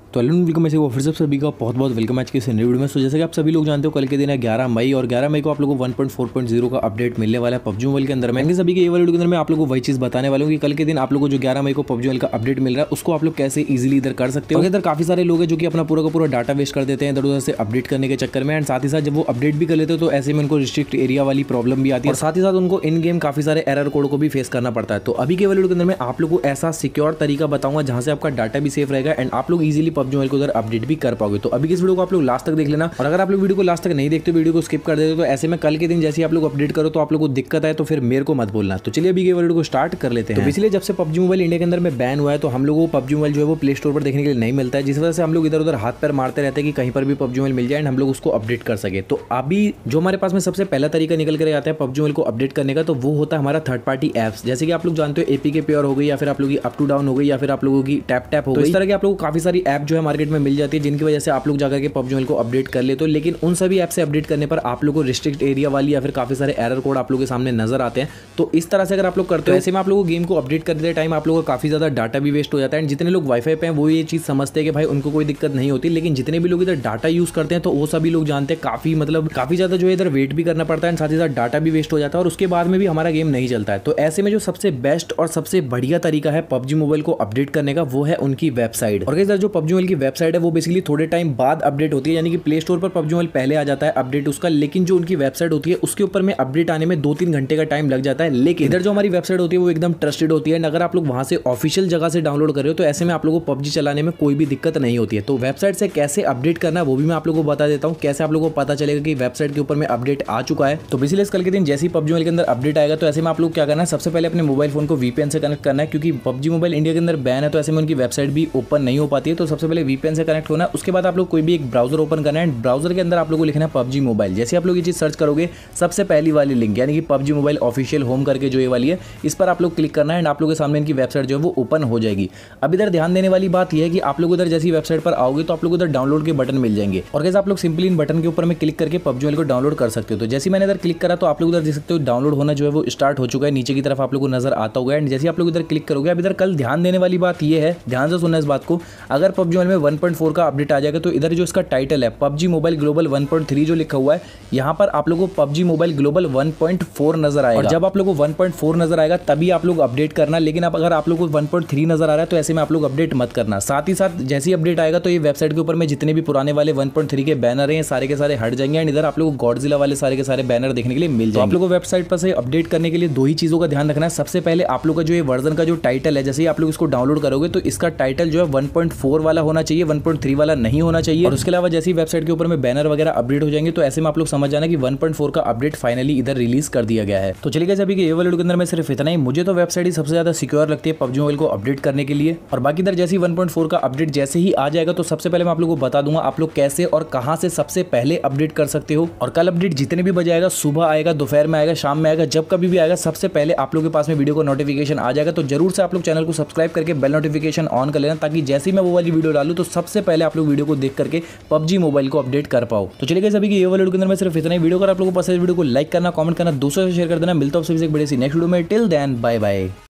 तो hello welcome ऐसे फिर से सभी का बहुत बहुत वेलकम आज के इस वीडियो में। सो जैसे कि आप सभी लोग जानते हो कल के दिन है 11 मई और 11 मई को आप लोगों को 1.4.0 का अपडेट मिलने वाला है पबजी मोबाइल के अंदर में। सभी के ये वाले वीडियो के अंदर मैं आप लोगों को वही चीज बताने वाला हूँ कि कल के दिन आप लोगों को जो 11 मई को पबजी मोबाइल का अपडेट मिल रहा है उसको आप लोग कैसे इजीली इधर कर सकते हो। इधर काफी सारे लोग हैं जो कि अपना पूरा का पूरा डाटा वेस्ट कर देते हैं इधर उधर से अपडेट करने के चक्कर में, एंड साथ ही साथ जब वो अपडेट भी कर लेते हो तो ऐसे में उनको रिस्ट्रिक्ट एरिया वाली प्रॉब्लम भी आती है और साथ ही साथ उनको इन गेम काफी सारे एरर कोड को भी फेस करना पड़ता है। तो अभी के वाले वीडियो के अंदर मैं आप लोगों को ऐसा सिक्योर तरीका बताऊंगा जहां से आपका डाटा भी सेफ रहेगा एंड आप लोग इजीली पबजी मोबाइल को उधर अपडेट भी कर पाओगे। तो अभी इस वीडियो को आप लोग लास्ट तक देख लेना, और अगर आप लोग वीडियो को लास्ट तक नहीं देखते वीडियो को स्किप कर देते हो तो ऐसे में कल के दिन जैसे आप लोग अपडेट करो तो आप लोग को दिक्कत आए तो फिर मेरे को मत बोलना। तो चलिए अभी के वीडियो को स्टार्ट कर लेते हैं। तो पिछले जब से पबजी मोबाइल इंडिया के अंदर में बैन हुआ है तो हम लोगों को पबजी मोबाइल जो है वो प्ले स्टोर पर देखने के लिए नहीं मिलता है, जिस वजह से हम लोग इधर उधर हाथ पैर मारते रहते हैं कि कहीं पर भी पबजी मोबाइल मिल जाए एंड हम लोग उसको अपडेट कर सके। तो अभी जो हमारे पास में सबसे पहला तरीका निकल कर आता है पबजी मोबाइल को अपडेट करने का, तो वो होता है हमारा थर्ड पार्टी एप्स। जैसे कि आप लोग जानते हो एपीके प्योर हो गई, या फिर आप लोगों की अप टू डाउन हो गई, या फिर आप लोगों की टैप टैप हो गई। तो इस तरह के आप लोगों को काफी सारी ऐप जो है मार्केट में मिल जाती है जिनकी वजह से आप लोग जाकर के पबजी मोबाइल को अपडेट कर लेते हो। लेकिन उन सभी ऐप से अपडेट करने पर आप लोगों को रिस्ट्रिक्ट एरिया वाली या फिर काफी सारे एरर कोड आप लोगों के सामने नजर आते हैं। तो इस तरह से अगर आप लोग करते हो ऐसे में आप लोगों को गेम को अपडेट करते टाइम आप लोगों का काफी ज्यादा डाटा भी वेस्ट हो जाता है। एंड जितने लोग वाईफाई पे हैं वो ये चीज समझते हैं कि भाई उनको कोई दिक्कत नहीं होती, लेकिन जितने भी लोग इधर डाटा यूज करते हैं तो वो सभी लोग जानते हैं काफी ज्यादा जो है इधर वेट भी करना पड़ता है, साथ ही साथ डाटा भी वेस्ट हो जाता है और उसके बाद में भी हमारा गेम नहीं चलता है। तो ऐसे में जो सबसे बेस्ट और सबसे बढ़िया तरीका है पबजी मोबाइल को अपडेट करने का वो है उनकी वेबसाइट। और जो पबजी मोबाइल की वेबसाइट है वो बेसिकली थोड़े टाइम बाद अपडेट होती है, यानी कि प्ले स्टोर पर पबजी मोबाइल पहले आ जाता है अपडेट उसका, लेकिन जो उनकी वेबसाइट होती है उसके ऊपर में अपडेट आने में 2-3 घंटे का टाइम लग जाता है। लेकिन इधर जो हमारी वेबसाइट होती है वो एकदम ट्रस्टेड होती है, अगर आप लोग वहां से ऑफिशियल जगह से डाउनलोड कर रहे हो तो ऐसे में आप लोगों को पबजी चलाने में कोई भी दिक्कत नहीं होती है। तो वेबसाइट से कैसे अपडेट करना है वो भी मैं आप लोगों को बता देता हूँ, कैसे आप लोगों को पता चलेगा कि वेबसाइट के ऊपर में अपडेट आ चुका है। तो बेसिकली कल के दिन जैसे ही पबजी मोबाइल के अंदर अपडेट आएगा तो ऐसे में आप लोग क्या करना है, सबसे पहले अपने मोबाइल फोन को वीपीएन से कनेक्ट करना है, क्योंकि पबजी मोबाइल इंडिया के अंदर बैन है तो ऐसे में उनकी वेबसाइट भी ओपन नहीं हो पाती है। तो सबसे पहले वीपीएन से कनेक्ट होना है, उसके बाद आप लोग कोई भी एक ब्राउजर ओपन करना है, ब्राउजर के अंदर आप लोगों को लिखना है पबजी मोबाइल। जैसे आप लोग ये चीज सर्च करोगे सबसे पहली वाली लिंक यानी कि पबजी मोबाइल ऑफिशियल होम करके जो ये वाली है इस पर आप लोग क्लिक करना है एंड आप लोगों के सामने इनकी वेबसाइट जो है वो ओपन हो जाएगी। अब इधर ध्यान देने वाली बात यह है कि आप लोग इधर जैसी वेबसाइट पर आओगे तो आप लोग इधर डाउनलोड के बटन मिल जाएंगे, और कैसे आप लोग सिंपली इन बटन के ऊपर में क्लिक करके पबजी मोबाइल को डाउनलोड कर सकते हो। तो जैसे मैंने इधर क्लिक करा तो आप लोग इधर देख सकते हो डाउनलोड होना जो है वो स्टार्ट हो चुका है, नीचे की तरफ आप लोग को नजर आता होगा। एंड जैसे आप लोग इधर क्लिक करोगे, अब इधर कल ध्यान देने वाली बात यह है, ध्यान से सुनना इस बात को, अगर पबजी मोबाइल में 1.4 का अपडेट आ जाएगा तो इधर जो इसका टाइटल है पबजी मोबाइल ग्लोबल 1.3 जो लिखा हुआ है यहाँ पर आप लोगों को पबजी मोबाइल ग्लोबल 1.4 नजर आएगा, और जब आप लोगों को 1.4 नजर आएगा तभी आप लोग अपडेट करना। लेकिन अब अगर आप लोगों को 1.3 नजर आ रहा है तो ऐसे में आप लोग अपडेट मत करना। साथ ही साथ जैसे ही अपडेट आएगा तो ये वेबसाइट के ऊपर में जितने भी पुराने वाले 1.3 के बैनर हैं सारे के सारे हट जाएंगे एंड इधर आप लोग को गॉडजिला वाले सारे के सारे बैनर देखने के लिए मिल जाएंगे। आप लोगों को वेबसाइट पर से अपडेट करने के लिए दो ही चीजों का ध्यान रखना है। सबसे पहले आप लोग का जो ये वर्जन का जो टाइटल है, जैसे ही आप लोग इसको डाउनलोड करोगे तो इसका टाइटल जो है 1.4 वाला होना चाहिए, 1.3 वाला नहीं होना चाहिए। और उसके अलावा जैसे ही वेबसाइट के ऊपर में बैनर वगैरह अपडेट हो जाएंगे तो ऐसे में आप लोग समझ जाना कि 1.4 का अपडेट फाइनली इधर रिलीज कर दिया गया है। तो चलिए गाइस अभी के ये वाले वीडियो के अंदर में सिर्फ इतना ही। मुझे तो वेबसाइट ही सबसे ज्यादा सिक्योर लगती है पबजी मोबाइल को अपडेट करने के लिए, और बाकी इधर जैसे ही 1.4 का अपडेट जैसे ही आ जाएगा तो सबसे पहले मैं आप लोगों को बता दूंगा आप लोग कैसे और कहां से सबसे पहले अपडेट कर सकते हो। और कल अपडेट जितने भी बजे आएगा, सुबह आएगा, दोपहर में आएगा, शाम में आएगा, जब कभी भी आएगा, सबसे पहले आप लोगों के पास में वीडियो को नोटिफिकेशन आ जाएगा। तो जरूर से आप लोग चैनल को सब्सक्राइब करके बेल नोटिफिकेशन ऑन कर लेना, ताकि जैसे ही मैं वो वाली वीडियो डालूं तो सबसे पहले आप लोग वीडियो को देख करके पबजी मोबाइल को अपडेट कर पाओ। तो चलिए गाइस अभी के ये वाले वीडियो के अंदर में सिर्फ इतना ही। वीडियो अगर आप लोगों को पसंद है वीडियो को लाइक करना, कमेंट करना, दूसरों से शेयर कर देना। मिलता हूं आपसे किसी बड़े सी नेक्स्ट वीडियो में। Till then bye bye.